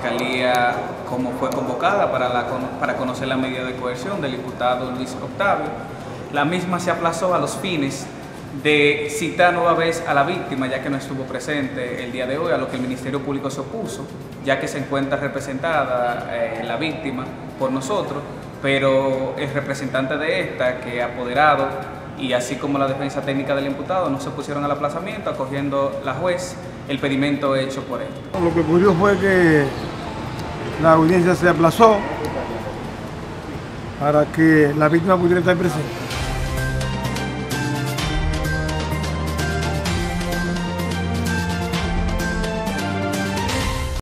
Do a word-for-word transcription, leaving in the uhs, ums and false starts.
Fiscalía, como fue convocada para, la, para conocer la medida de coerción del imputado Luis Octavio. La misma se aplazó a los fines de citar nueva vez a la víctima, ya que no estuvo presente el día de hoy, a lo que el Ministerio Público se opuso, ya que se encuentra representada eh, la víctima por nosotros, pero el representante de esta, que apoderado, y así como la defensa técnica del imputado, no se pusieron al aplazamiento, acogiendo la juez el pedimento hecho por él. Lo que ocurrió fue que la audiencia se aplazó para que la víctima pudiera estar presente.